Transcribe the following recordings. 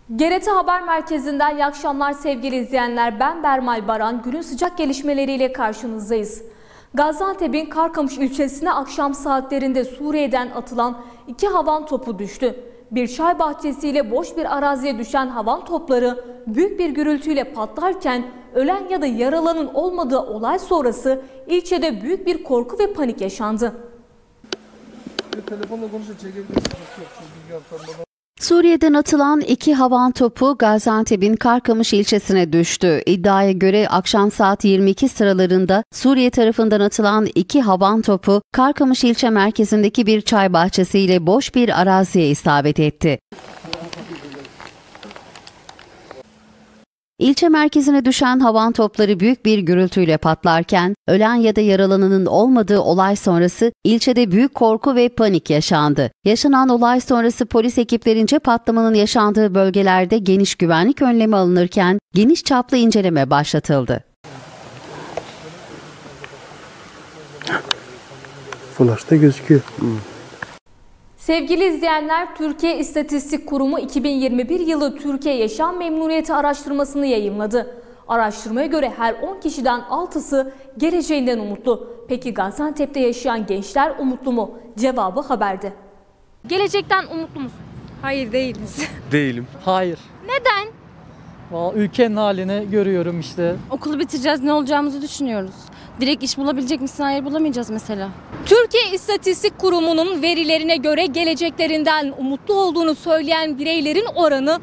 GRT Haber Merkezi'nden iyi akşamlar sevgili izleyenler. Ben Bermal Baran. Günün sıcak gelişmeleriyle karşınızdayız. Gaziantep'in Karkamış ilçesine akşam saatlerinde Suriye'den atılan 2 havan topu düştü. Bir çay bahçesiyle boş bir araziye düşen havan topları büyük bir gürültüyle patlarken ölen ya da yaralanın olmadığı olay sonrası ilçede büyük bir korku ve panik yaşandı. Telefonla konuşup çekebilirsin. Suriye'den atılan 2 havan topu Gaziantep'in Karkamış ilçesine düştü. İddiaya göre akşam saat 22 sıralarında Suriye tarafından atılan 2 havan topu Karkamış ilçe merkezindeki bir çay bahçesiyle boş bir araziye isabet etti. İlçe merkezine düşen havan topları büyük bir gürültüyle patlarken ölen ya da yaralananın olmadığı olay sonrası ilçede büyük korku ve panik yaşandı. Yaşanan olay sonrası polis ekiplerince patlamanın yaşandığı bölgelerde geniş güvenlik önlemi alınırken geniş çaplı inceleme başlatıldı. Flash'ta gözüküyor. Sevgili izleyenler, Türkiye İstatistik Kurumu 2021 yılı Türkiye Yaşam Memnuniyeti araştırmasını yayımladı. Araştırmaya göre her 10 kişiden 6'sı geleceğinden umutlu. Peki Gaziantep'te yaşayan gençler umutlu mu? Cevabı haberde. Gelecekten umutlu musun? Hayır, değiliz. Değilim. Hayır. Neden? Vallahi ülkenin halini görüyorum işte. Okulu bitireceğiz, ne olacağımızı düşünüyoruz. Direkt iş bulabilecek misin? Hayır, bulamayacağız mesela. Türkiye İstatistik Kurumu'nun verilerine göre geleceklerinden umutlu olduğunu söyleyen bireylerin oranı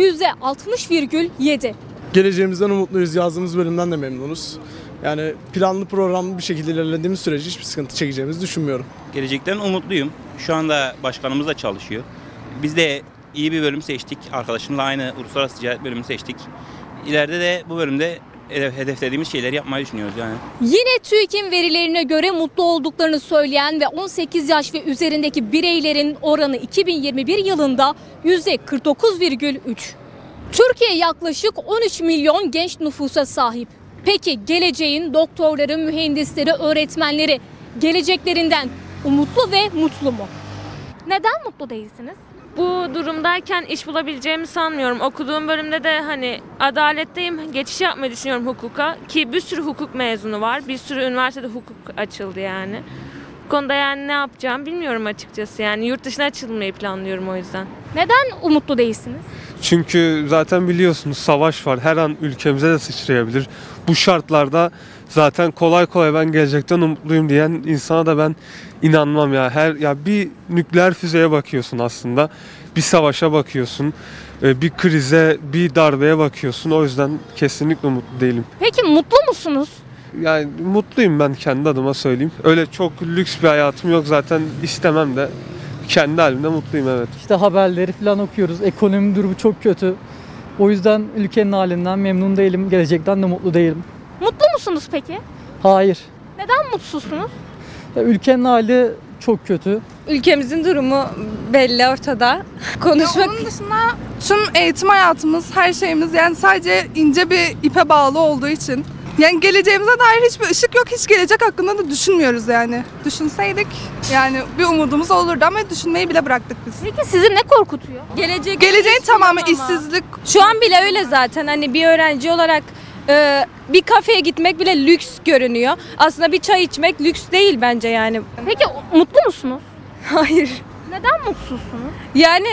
%60,7. Geleceğimizden umutluyuz. Yazdığımız bölümden de memnunuz. Yani planlı programlı bir şekilde ilerlediğimiz sürece hiçbir sıkıntı çekeceğimizi düşünmüyorum. Gelecekten umutluyum. Şu anda başkanımız da çalışıyor. Biz de iyi bir bölüm seçtik. Arkadaşımla aynı uluslararası ticaret bölümünü seçtik. İleride de bu bölümde hedeflediğimiz şeyleri yapmayı düşünüyoruz yani. Yine TÜİK'in verilerine göre mutlu olduklarını söyleyen ve 18 yaş ve üzerindeki bireylerin oranı 2021 yılında %49,3. Türkiye yaklaşık 13 milyon genç nüfusa sahip. Peki geleceğin doktorları, mühendisleri, öğretmenleri geleceklerinden umutlu ve mutlu mu? Neden mutlu değilsiniz? Bu durumdayken iş bulabileceğimi sanmıyorum. Okuduğum bölümde de adaletteyim. Geçiş yapmayı düşünüyorum hukuka. Ki bir sürü hukuk mezunu var. Bir sürü üniversitede hukuk açıldı yani. Bu konuda ne yapacağım bilmiyorum açıkçası. Yani yurt dışına açılmayı planlıyorum o yüzden. Neden umutlu değilsiniz? Çünkü zaten biliyorsunuz savaş var. Her an ülkemize de sıçrayabilir. Bu şartlarda zaten kolay kolay ben gelecekten umutluyum diyen insana da ben inanmam ya. Bir nükleer füzeye bakıyorsun aslında. Bir savaşa bakıyorsun. Bir krize, bir darbeye bakıyorsun. O yüzden kesinlikle mutlu değilim. Peki mutlu musunuz? Yani mutluyum ben kendi adıma söyleyeyim. Öyle çok lüks bir hayatım yok zaten, istemem de. Kendi halimde mutluyum, evet. İşte haberleri falan okuyoruz. Ekonomi durumu çok kötü. O yüzden ülkenin halinden memnun değilim. Gelecekten de mutlu değilim. Mutlu musunuz peki? Hayır. Neden mutsuzsunuz? Ülkenin hali çok kötü. Ülkemizin durumu belli, ortada. Konuşmak... Onun dışında tüm eğitim hayatımız, her şeyimiz yani sadece ince bir ipe bağlı olduğu için. Yani geleceğimize dair hiçbir ışık yok, hiç gelecek hakkında da düşünmüyoruz yani. Düşünseydik yani bir umudumuz olurdu ama düşünmeyi bile bıraktık biz. Peki sizi ne korkutuyor? Geleceğin tamamı işsizlik. Şu an bile öyle zaten. Bir öğrenci olarak bir kafeye gitmek bile lüks görünüyor. Aslında bir çay içmek lüks değil bence yani. Peki mutlu musunuz? Hayır. Neden mutsuzsunuz? Yani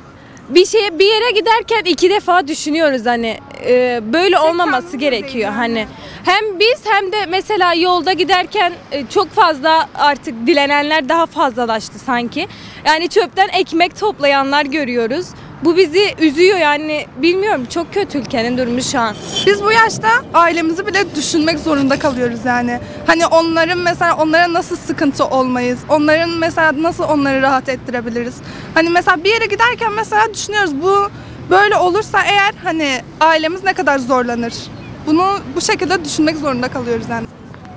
bir yere giderken 2 defa düşünüyoruz böyle olmaması gerekiyor Hem biz hem de mesela yolda giderken çok fazla artık dilenenler daha fazlalaştı sanki. Yani çöpten ekmek toplayanlar görüyoruz. Bu bizi üzüyor yani, bilmiyorum, çok kötü ülkenin durumu şu an. Biz bu yaşta ailemizi bile düşünmek zorunda kalıyoruz yani. Onlara nasıl sıkıntı olmayız? Nasıl onları rahat ettirebiliriz? Mesela bir yere giderken düşünüyoruz, bu böyle olursa eğer ailemiz ne kadar zorlanır? Bunu bu şekilde düşünmek zorunda kalıyoruz yani.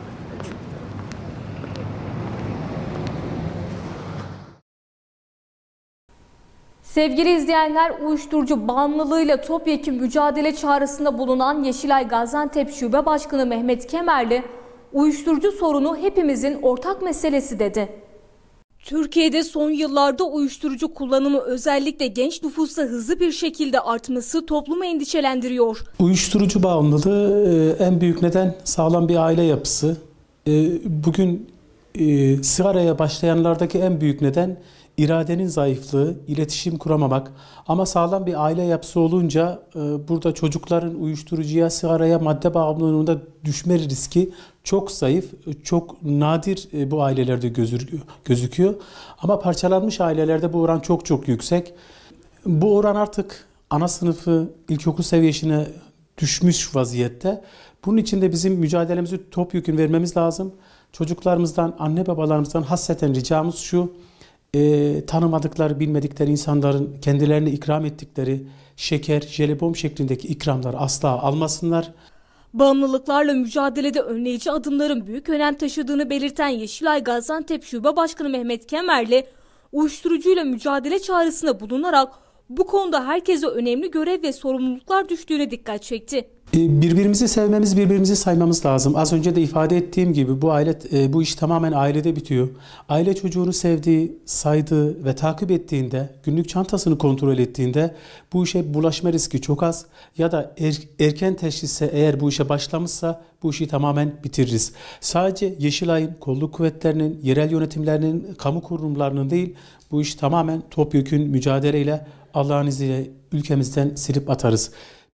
Sevgili izleyenler, uyuşturucu bağımlılığıyla topyekun mücadele çağrısında bulunan Yeşilay Gaziantep Şube Başkanı Mehmet Kemerli, uyuşturucu sorunu hepimizin ortak meselesi dedi. Türkiye'de son yıllarda uyuşturucu kullanımı özellikle genç nüfusta hızlı bir şekilde artması toplumu endişelendiriyor. Uyuşturucu bağımlılığı en büyük neden sağlam bir aile yapısı. Bugün sigaraya başlayanlardaki en büyük neden iradenin zayıflığı, iletişim kuramamak. Ama sağlam bir aile yapısı olunca burada çocukların uyuşturucuya, sigaraya, madde bağımlılığında düşme riski çok zayıf, çok nadir bu ailelerde gözüküyor. Ama parçalanmış ailelerde bu oran çok yüksek. Bu oran artık ana sınıfı, ilkokul seviyesine düşmüş vaziyette. Bunun için de bizim mücadelemizi topyekün vermemiz lazım. Çocuklarımızdan, anne babalarımızdan hasreten ricamız şu: tanımadıkları, bilmedikleri insanların kendilerine ikram ettikleri şeker, jelibon şeklindeki ikramları asla almasınlar. Bağımlılıklarla mücadelede önleyici adımların büyük önem taşıdığını belirten Yeşilay Gaziantep Şube Başkanı Mehmet Kemerli, uyuşturucuyla mücadele çağrısında bulunarak bu konuda herkese önemli görev ve sorumluluklar düştüğüne dikkat çekti. Birbirimizi sevmemiz, birbirimizi saymamız lazım. Az önce de ifade ettiğim gibi bu iş tamamen ailede bitiyor. Aile çocuğunu sevdiği, saydığı ve takip ettiğinde, günlük çantasını kontrol ettiğinde bu işe bulaşma riski çok az. Ya da erken teşhisse eğer bu işe başlamışsa bu işi tamamen bitiririz. Sadece Yeşilay'ın, kolluk kuvvetlerinin, yerel yönetimlerinin, kamu kurumlarının değil, bu iş tamamen topyekün mücadeleyle Allah'ın izniyle ülkemizden silip atarız.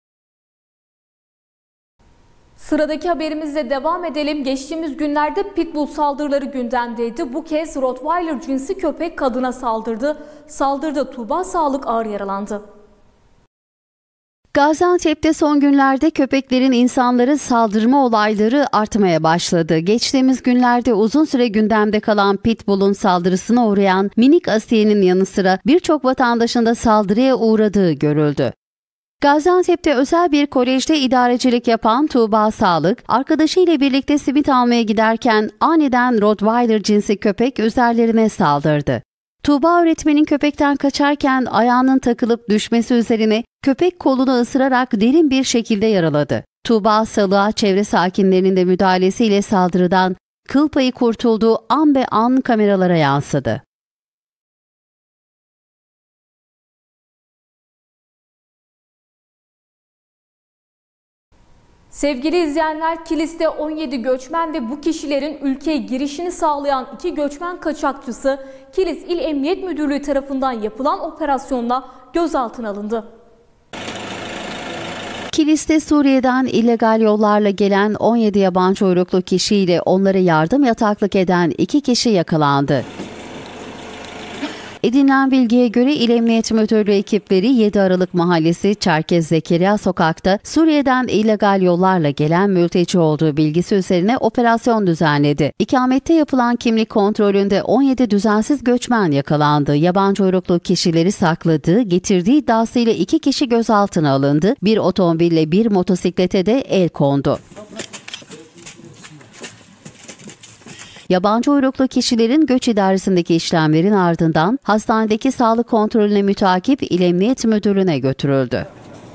Sıradaki haberimizle devam edelim. Geçtiğimiz günlerde pitbull saldırıları gündemdeydi. Bu kez Rottweiler cinsi köpek kadına saldırdı. Saldırıda Tuğba Sağlık ağır yaralandı. Gaziantep'te son günlerde köpeklerin insanlara saldırma olayları artmaya başladı. Geçtiğimiz günlerde uzun süre gündemde kalan pitbull'un saldırısına uğrayan minik Asiye'nin yanı sıra birçok vatandaşın da saldırıya uğradığı görüldü. Gaziantep'te özel bir kolejde idarecilik yapan Tuğba Sağlık, arkadaşıyla birlikte simit almaya giderken aniden Rottweiler cinsi köpek üzerlerine saldırdı. Tuğba öğretmenin köpekten kaçarken ayağının takılıp düşmesi üzerine köpek kolunu ısırarak derin bir şekilde yaraladı. Tuğba Sağlık'a çevre sakinlerinin de müdahalesiyle saldırıdan kıl payı kurtulduğu an be an kameralara yansıdı. Sevgili izleyenler, Kilis'te 17 göçmen ve bu kişilerin ülkeye girişini sağlayan 2 göçmen kaçakçısı Kilis İl Emniyet Müdürlüğü tarafından yapılan operasyonla gözaltına alındı. Kilis'te Suriye'den illegal yollarla gelen 17 yabancı uyruklu kişiyle onlara yardım yataklık eden 2 kişi yakalandı. Edinilen bilgiye göre İl Emniyet Müdürlüğü ekipleri 7 Aralık Mahallesi Çerkez Zekeriya Sokak'ta Suriye'den illegal yollarla gelen mülteci olduğu bilgisi üzerine operasyon düzenledi. İkamette yapılan kimlik kontrolünde 17 düzensiz göçmen yakalandı. Yabancı uyruklu kişileri sakladığı, getirdiği iddiasıyla 2 kişi gözaltına alındı. Bir otomobille bir motosiklete de el kondu. Yabancı uyruklu kişilerin göç idaresindeki işlemlerin ardından hastanedeki sağlık kontrolüne mütakip İl Emniyet Müdürlüğü'ne götürüldü.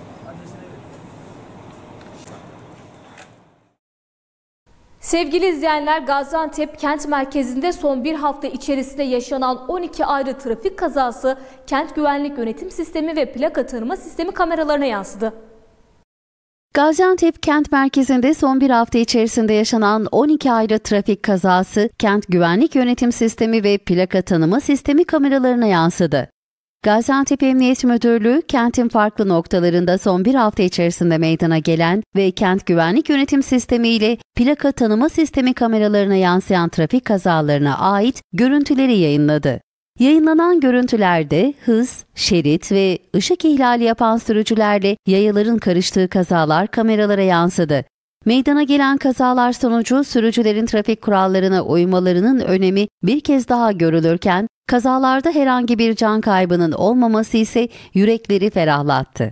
Sevgili izleyenler, Gaziantep kent merkezinde son bir hafta içerisinde yaşanan 12 ayrı trafik kazası kent güvenlik yönetim sistemi ve plaka tanıma sistemi kameralarına yansıdı. Gaziantep kent merkezinde son bir hafta içerisinde yaşanan 12 ayrı trafik kazası kent güvenlik yönetim sistemi ve plaka tanıma sistemi kameralarına yansıdı. Gaziantep Emniyet Müdürlüğü kentin farklı noktalarında son bir hafta içerisinde meydana gelen ve kent güvenlik yönetim sistemi ile plaka tanıma sistemi kameralarına yansıyan trafik kazalarına ait görüntüleri yayınladı. Yayınlanan görüntülerde hız, şerit ve ışık ihlali yapan sürücülerle yayaların karıştığı kazalar kameralara yansıdı. Meydana gelen kazalar sonucu sürücülerin trafik kurallarına uymalarının önemi bir kez daha görülürken, kazalarda herhangi bir can kaybının olmaması ise yürekleri ferahlattı.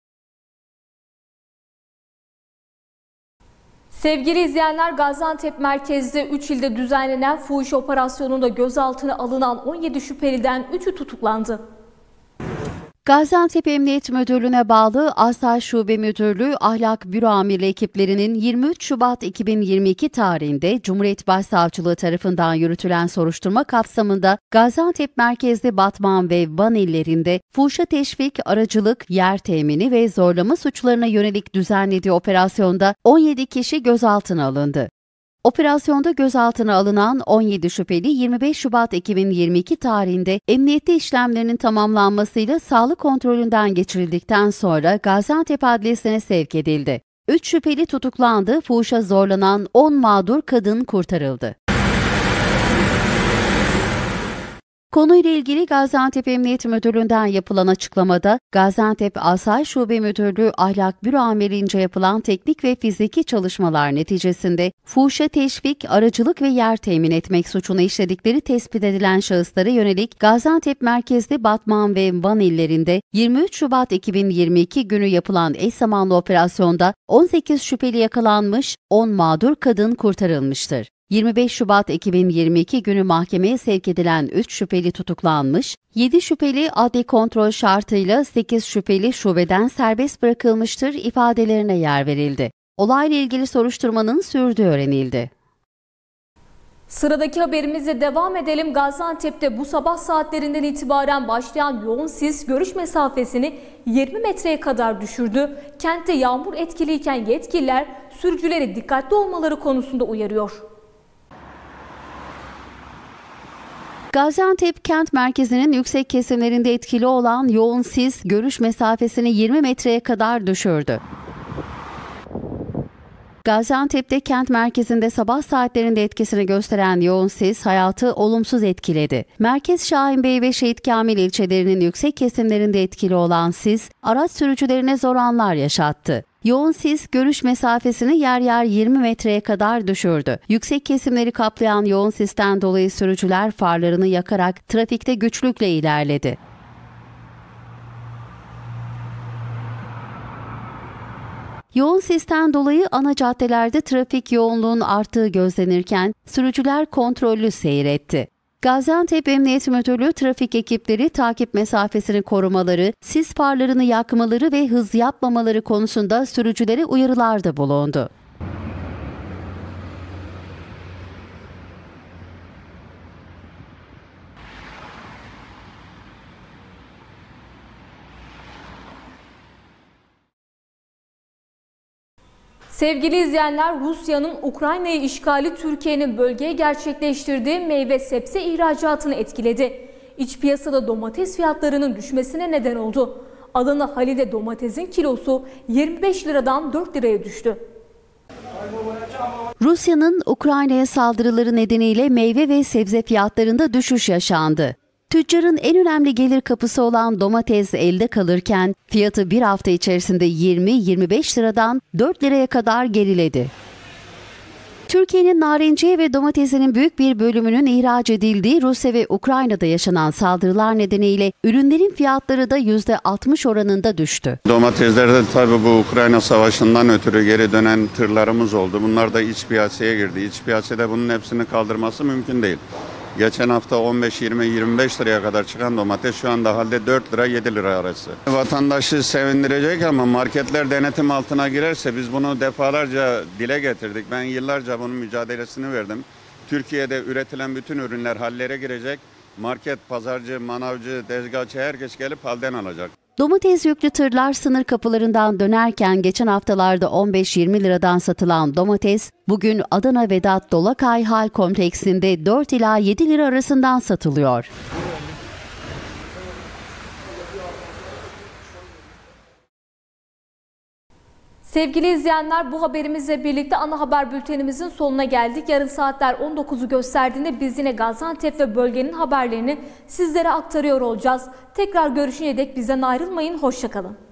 Sevgili izleyenler, Gaziantep merkezde 3 ilde düzenlenen fuhuş operasyonunda gözaltına alınan 17 şüpheliden 3'ü tutuklandı. Gaziantep Emniyet Müdürlüğü'ne bağlı Asayiş Şube Müdürlüğü Ahlak Büro Amirliği ekiplerinin 23 Şubat 2022 tarihinde Cumhuriyet Başsavcılığı tarafından yürütülen soruşturma kapsamında Gaziantep merkezli Batman ve Van illerinde fuhuşa teşvik, aracılık, yer temini ve zorlama suçlarına yönelik düzenlediği operasyonda 17 kişi gözaltına alındı. Operasyonda gözaltına alınan 17 şüpheli 25 Şubat 2022 tarihinde emniyette işlemlerinin tamamlanmasıyla sağlık kontrolünden geçirildikten sonra Gaziantep Adliyesi'ne sevk edildi. 3 şüpheli tutuklandı, fuhuşa zorlanan 10 mağdur kadın kurtarıldı. Konuyla ilgili Gaziantep Emniyet Müdürlüğü'nden yapılan açıklamada, Gaziantep Asayiş Şube Müdürlüğü Ahlak Büro Amirliğince yapılan teknik ve fiziki çalışmalar neticesinde fuhuşa teşvik, aracılık ve yer temin etmek suçunu işledikleri tespit edilen şahıslara yönelik Gaziantep merkezli Batman ve Van illerinde 23 Şubat 2022 günü yapılan eş zamanlı operasyonda 18 şüpheli yakalanmış, 10 mağdur kadın kurtarılmıştır. 25 Şubat 2022 günü mahkemeye sevk edilen 3 şüpheli tutuklanmış, 7 şüpheli adli kontrol şartıyla 8 şüpheli şubeden serbest bırakılmıştır ifadelerine yer verildi. Olayla ilgili soruşturmanın sürdüğü öğrenildi. Sıradaki haberimizle devam edelim. Gaziantep'te bu sabah saatlerinden itibaren başlayan yoğun sis görüş mesafesini 20 metreye kadar düşürdü. Kentte yağmur etkiliyken yetkililer sürücüleri dikkatli olmaları konusunda uyarıyor. Gaziantep kent merkezinin yüksek kesimlerinde etkili olan yoğun sis görüş mesafesini 20 metreye kadar düşürdü. Gaziantep'te kent merkezinde sabah saatlerinde etkisini gösteren yoğun sis hayatı olumsuz etkiledi. Merkez Şahinbey ve Şehit Kamil ilçelerinin yüksek kesimlerinde etkili olan sis araç sürücülerine zor anlar yaşattı. Yoğun sis görüş mesafesini yer yer 20 metreye kadar düşürdü. Yüksek kesimleri kaplayan yoğun sisten dolayı sürücüler farlarını yakarak trafikte güçlükle ilerledi. Yoğun sisten dolayı ana caddelerde trafik yoğunluğun arttığı gözlenirken sürücüler kontrollü seyretti. Gaziantep Emniyet Müdürlüğü trafik ekipleri takip mesafesini korumaları, sis farlarını yakmaları ve hız yapmamaları konusunda sürücülere uyarılarda bulundu. Sevgili izleyenler, Rusya'nın Ukrayna'yı işgali Türkiye'nin bölgeye gerçekleştirdiği meyve sebze ihracatını etkiledi. İç piyasada domates fiyatlarının düşmesine neden oldu. Adana Halil'de domatesin kilosu 25 liradan 4 liraya düştü. Rusya'nın Ukrayna'ya saldırıları nedeniyle meyve ve sebze fiyatlarında düşüş yaşandı. Tüccarın en önemli gelir kapısı olan domates elde kalırken fiyatı bir hafta içerisinde 20-25 liradan 4 liraya kadar geriledi. Türkiye'nin narenciye ve domatesinin büyük bir bölümünün ihraç edildiği Rusya ve Ukrayna'da yaşanan saldırılar nedeniyle ürünlerin fiyatları da %60 oranında düştü. Domateslerde tabii bu Ukrayna Savaşı'ndan ötürü geri dönen tırlarımız oldu. Bunlar da iç piyasaya girdi. İç piyasada bunun hepsini kaldırması mümkün değil. Geçen hafta 15-20-25 liraya kadar çıkan domates şu anda halde 4 lira 7 lira arası. Vatandaşı sevindirecek ama marketler denetim altına girerse biz bunu defalarca dile getirdik. Ben yıllarca bunun mücadelesini verdim. Türkiye'de üretilen bütün ürünler hallere girecek. Market, pazarcı, manavcı, tezgahçı herkes gelip halden alacak. Domates yüklü tırlar sınır kapılarından dönerken geçen haftalarda 15-20 liradan satılan domates bugün Adana Vedat Dolakay Hal Kompleksinde 4 ila 7 lira arasından satılıyor. Sevgili izleyenler, bu haberimizle birlikte ana haber bültenimizin sonuna geldik. Yarın saatler 19'u gösterdiğinde biz yine Gaziantep ve bölgenin haberlerini sizlere aktarıyor olacağız. Tekrar görüşene dek bizden ayrılmayın. Hoşça kalın.